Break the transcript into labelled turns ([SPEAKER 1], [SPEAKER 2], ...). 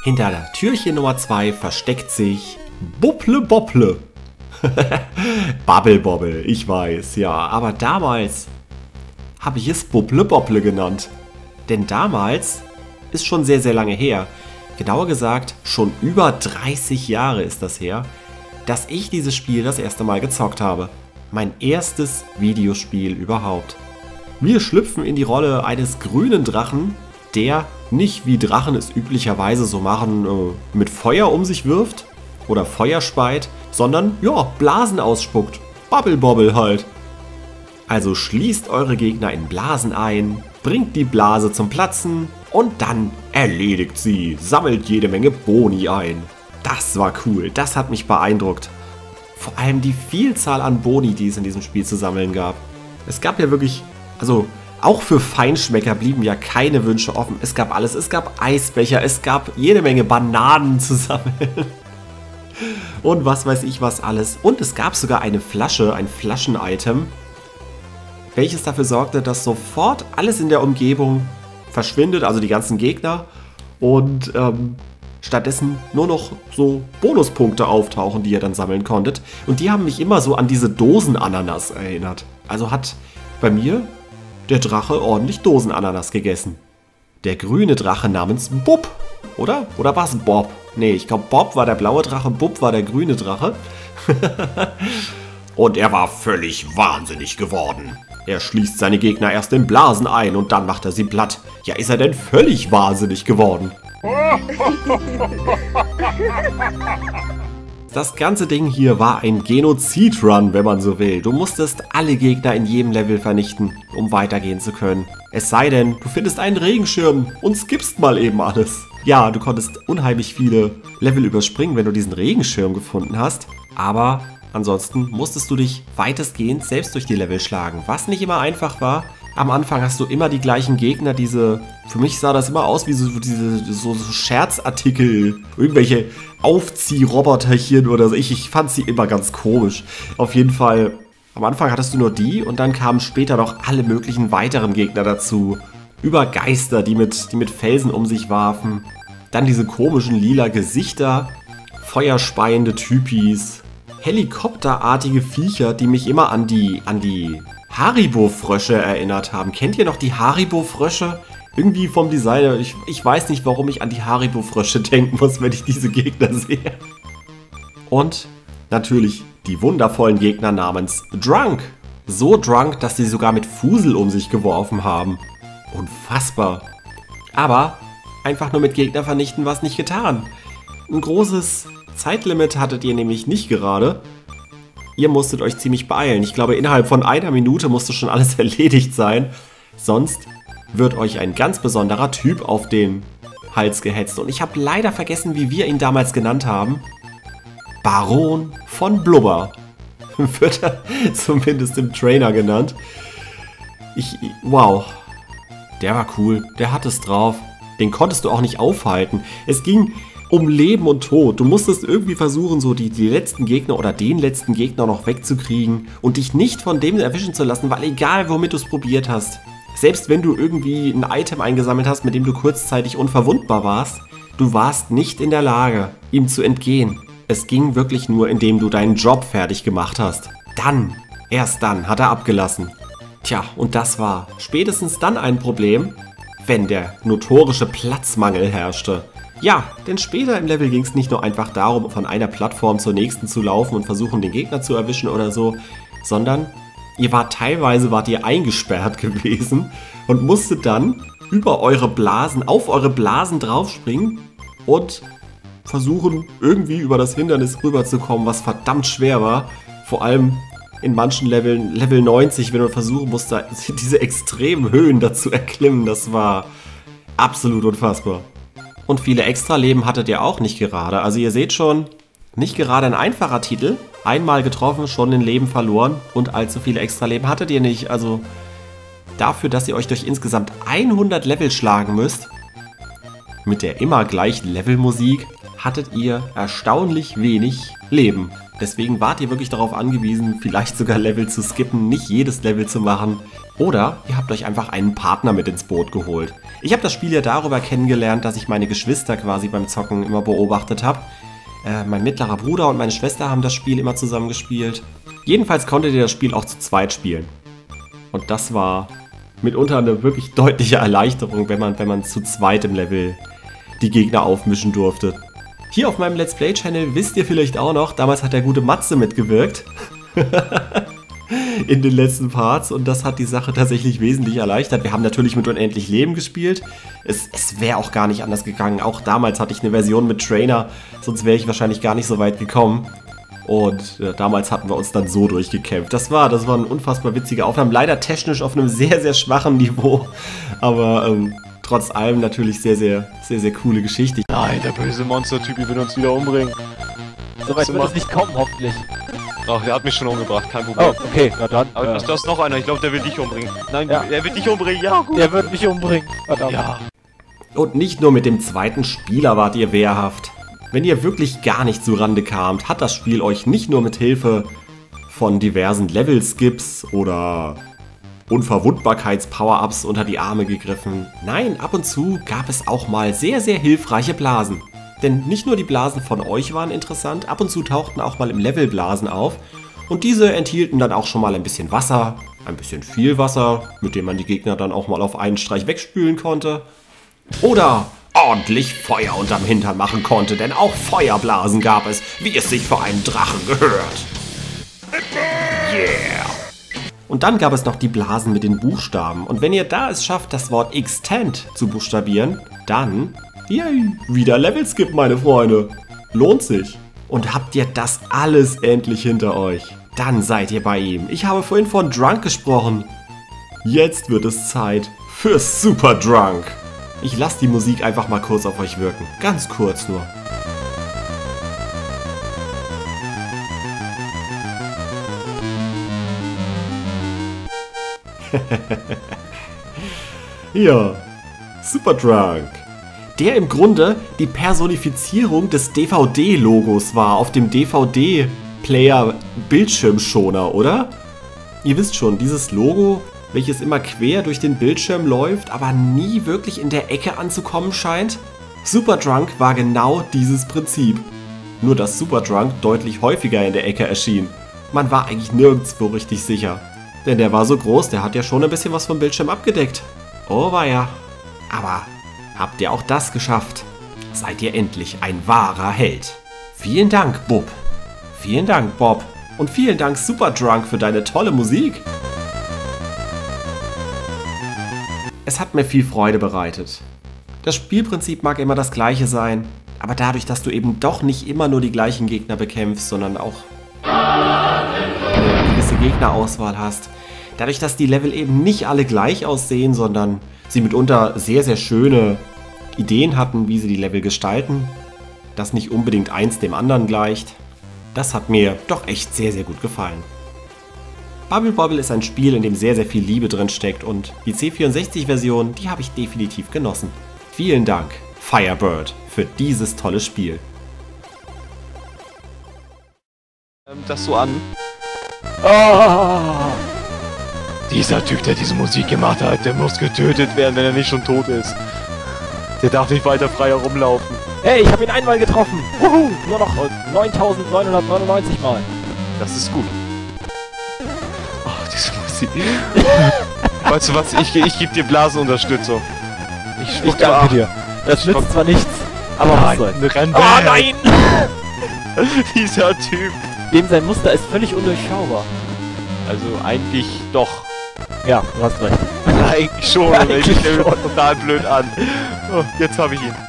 [SPEAKER 1] Hinter der Türchen Nummer 2 versteckt sich Bubble Bobble. Bubble Bobble, ich weiß, ja. Aber damals habe ich es Bubble Bobble genannt. Denn damals ist schon sehr, sehr lange her. Genauer gesagt, schon über 30 Jahre ist das her, dass ich dieses Spiel das erste Mal gezockt habe. Mein erstes Videospiel überhaupt. Wir schlüpfen in die Rolle eines grünen Drachen, der nicht wie Drachen es üblicherweise so machen, mit Feuer um sich wirft oder Feuer speit, sondern ja, Blasen ausspuckt. Bubble Bobble halt. Also schließt eure Gegner in Blasen ein, bringt die Blase zum Platzen und dann erledigt sie, sammelt jede Menge Boni ein. Das war cool, das hat mich beeindruckt. Vor allem die Vielzahl an Boni, die es in diesem Spiel zu sammeln gab. Es gab ja wirklich, also auch für Feinschmecker blieben ja keine Wünsche offen. Es gab alles, es gab Eisbecher, es gab jede Menge Bananen zu sammeln. Und was weiß ich was alles. Und es gab sogar eine Flasche, ein Flaschen-Item, welches dafür sorgte, dass sofort alles in der Umgebung verschwindet, also die ganzen Gegner. Und stattdessen nur noch so Bonuspunkte auftauchen, die ihr dann sammeln konntet. Und die haben mich immer so an diese Dosenananas erinnert. Also hat bei mir der Drache ordentlich Dosenananas gegessen. Der grüne Drache namens Bub, oder? Oder war es Bob? Nee, ich glaube Bob war der blaue Drache, Bub war der grüne Drache. Und er war völlig wahnsinnig geworden. Er schließt seine Gegner erst in Blasen ein und dann macht er sie platt. Ja, ist er denn völlig wahnsinnig geworden? Das ganze Ding hier war ein Genozid-Run, wenn man so will. Du musstest alle Gegner in jedem Level vernichten, um weitergehen zu können. Es sei denn, du findest einen Regenschirm und skippst mal eben alles. Ja, du konntest unheimlich viele Level überspringen, wenn du diesen Regenschirm gefunden hast. Aber ansonsten musstest du dich weitestgehend selbst durch die Level schlagen, was nicht immer einfach war. Am Anfang hast du immer die gleichen Gegner, für mich sah das immer aus wie so Scherzartikel, irgendwelche Aufziehroboterchen oder so. Ich fand sie immer ganz komisch. Auf jeden Fall, am Anfang hattest du nur die und dann kamen später noch alle möglichen weiteren Gegner dazu. Über Geister, die mit Felsen um sich warfen. Dann diese komischen lila Gesichter, feuerspeiende Typis, helikopterartige Viecher, die mich immer an die Haribo-Frösche erinnert haben. Kennt ihr noch die Haribo-Frösche? Irgendwie vom Designer. Ich weiß nicht, warum ich an die Haribo-Frösche denken muss, wenn ich diese Gegner sehe. Und natürlich die wundervollen Gegner namens Drunk. So drunk, dass sie sogar mit Fusel um sich geworfen haben. Unfassbar. Aber einfach nur mit Gegner vernichten war es nicht getan. Ein großes Zeitlimit hattet ihr nämlich nicht gerade. Ihr musstet euch ziemlich beeilen. Ich glaube, innerhalb von einer Minute musste schon alles erledigt sein. Sonst wird euch ein ganz besonderer Typ auf den Hals gehetzt. Und ich habe leider vergessen, wie wir ihn damals genannt haben. Baron von Blubber. Wird er zumindest im Trainer genannt. Wow. Der war cool. Der hat es drauf. Den konntest du auch nicht aufhalten. Es ging um Leben und Tod. Du musstest irgendwie versuchen, so die letzten Gegner oder den letzten Gegner noch wegzukriegen und dich nicht von dem erwischen zu lassen, weil egal, womit du es probiert hast, selbst wenn du irgendwie ein Item eingesammelt hast, mit dem du kurzzeitig unverwundbar warst, du warst nicht in der Lage, ihm zu entgehen. Es ging wirklich nur, indem du deinen Job fertig gemacht hast. Erst dann hat er abgelassen. Tja, und das war spätestens dann ein Problem, wenn der notorische Platzmangel herrschte. Ja, denn später im Level ging es nicht nur einfach darum, von einer Plattform zur nächsten zu laufen und versuchen, den Gegner zu erwischen oder so, sondern teilweise wart ihr eingesperrt gewesen und musstet dann auf eure Blasen draufspringen und versuchen, irgendwie über das Hindernis rüberzukommen, was verdammt schwer war. Vor allem in manchen Leveln, Level 90, wenn du versuchen musst, diese extremen Höhen dazu erklimmen, das war absolut unfassbar. Und viele Extra-Leben hattet ihr auch nicht gerade. Also ihr seht schon, nicht gerade ein einfacher Titel. Einmal getroffen, schon ein Leben verloren und allzu viele Extra-Leben hattet ihr nicht. Also dafür, dass ihr euch durch insgesamt 100 Level schlagen müsst, mit der immer gleichen Levelmusik, hattet ihr erstaunlich wenig Leben. Deswegen wart ihr wirklich darauf angewiesen, vielleicht sogar Level zu skippen, nicht jedes Level zu machen. Oder ihr habt euch einfach einen Partner mit ins Boot geholt. Ich habe das Spiel ja darüber kennengelernt, dass ich meine Geschwister quasi beim Zocken immer beobachtet habe. Mein mittlerer Bruder und meine Schwester haben das Spiel immer zusammen gespielt. Jedenfalls konntet ihr das Spiel auch zu zweit spielen. Und das war mitunter eine wirklich deutliche Erleichterung, wenn man zu zweit im Level die Gegner aufmischen durfte. Hier auf meinem Let's Play Channel wisst ihr vielleicht auch noch, damals hat der gute Matze mitgewirkt. In den letzten Parts, und das hat die Sache tatsächlich wesentlich erleichtert. Wir haben natürlich mit unendlich Leben gespielt. Es wäre auch gar nicht anders gegangen. Auch damals hatte ich eine Version mit Trainer, sonst wäre ich wahrscheinlich gar nicht so weit gekommen. Und damals hatten wir uns dann so durchgekämpft. Das waren unfassbar witzige Aufnahmen. Leider technisch auf einem sehr, sehr schwachen Niveau. Aber trotz allem natürlich sehr, sehr, sehr, sehr coole Geschichte.
[SPEAKER 2] Nein, der böse Monster-Typ will uns wieder umbringen.
[SPEAKER 3] Soweit wird es nicht kommen, hoffentlich.
[SPEAKER 2] Ach, der hat mich schon umgebracht, kein Problem.
[SPEAKER 3] Oh, okay, na dann.
[SPEAKER 2] Aber da ist noch einer, ich glaube, der will dich umbringen. Nein,
[SPEAKER 3] ja.
[SPEAKER 2] Der wird dich umbringen, ja gut.
[SPEAKER 3] Der wird mich umbringen, verdammt.
[SPEAKER 2] Ja.
[SPEAKER 1] Und nicht nur mit dem zweiten Spieler wart ihr wehrhaft. Wenn ihr wirklich gar nicht zu Rande kamt, hat das Spiel euch nicht nur mit Hilfe von diversen Level-Skips oder Unverwundbarkeits-Power-Ups unter die Arme gegriffen. Nein, ab und zu gab es auch mal sehr, sehr hilfreiche Blasen. Denn nicht nur die Blasen von euch waren interessant, ab und zu tauchten auch mal im Level Blasen auf. Und diese enthielten dann auch schon mal ein bisschen Wasser, ein bisschen viel Wasser, mit dem man die Gegner dann auch mal auf einen Streich wegspülen konnte. Oder ordentlich Feuer unterm Hintern machen konnte, denn auch Feuerblasen gab es, wie es sich für einen Drachen gehört. Yeah! Und dann gab es noch die Blasen mit den Buchstaben. Und wenn ihr da es schafft, das Wort Extend zu buchstabieren, dann, yay, wieder Level-Skip, meine Freunde. Lohnt sich. Und habt ihr das alles endlich hinter euch? Dann seid ihr bei ihm. Ich habe vorhin von Drunk gesprochen. Jetzt wird es Zeit für Super Drunk. Ich lasse die Musik einfach mal kurz auf euch wirken. Ganz kurz nur. Ja, Super Drunk. Der im Grunde die Personifizierung des DVD-Logos war auf dem DVD-Player-Bildschirmschoner, oder? Ihr wisst schon, dieses Logo, welches immer quer durch den Bildschirm läuft, aber nie wirklich in der Ecke anzukommen scheint. Super Drunk war genau dieses Prinzip. Nur dass Super Drunk deutlich häufiger in der Ecke erschien. Man war eigentlich nirgendwo richtig sicher. Denn der war so groß, der hat ja schon ein bisschen was vom Bildschirm abgedeckt. Oh weia. Aber habt ihr auch das geschafft? Seid ihr endlich ein wahrer Held. Vielen Dank, Bub. Vielen Dank, Bob. Und vielen Dank, Super Drunk, für deine tolle Musik. Es hat mir viel Freude bereitet. Das Spielprinzip mag immer das gleiche sein, aber dadurch, dass du eben doch nicht immer nur die gleichen Gegner bekämpfst, sondern auch eine gewisse Gegnerauswahl hast, dadurch, dass die Level eben nicht alle gleich aussehen, sondern sie mitunter sehr, sehr schöne Ideen hatten, wie sie die Level gestalten, dass nicht unbedingt eins dem anderen gleicht, das hat mir doch echt sehr, sehr gut gefallen. Bubble Bobble ist ein Spiel, in dem sehr, sehr viel Liebe drin steckt, und die C64-Version, die habe ich definitiv genossen. Vielen Dank, Firebird, für dieses tolle Spiel.
[SPEAKER 2] Das so an.
[SPEAKER 3] Oh!
[SPEAKER 2] Dieser Typ, der diese Musik gemacht hat, der muss getötet werden, wenn er nicht schon tot ist. Der darf nicht weiter frei herumlaufen.
[SPEAKER 3] Hey, ich habe ihn einmal getroffen. Wuhu, nur noch 9.999 Mal.
[SPEAKER 2] Das ist gut. Ach, diese Musik. Weißt du was, ich gebe dir Blasenunterstützung.
[SPEAKER 3] Ich danke dir. Das nützt zwar nichts, aber was soll's.
[SPEAKER 2] Oh nein! Dieser Typ.
[SPEAKER 3] Dem sein Muster ist völlig undurchschaubar.
[SPEAKER 2] Also eigentlich doch.
[SPEAKER 3] Ja, du hast recht.
[SPEAKER 2] Eigentlich schon, aber ich stelle mir total blöd an. Oh, jetzt habe ich ihn.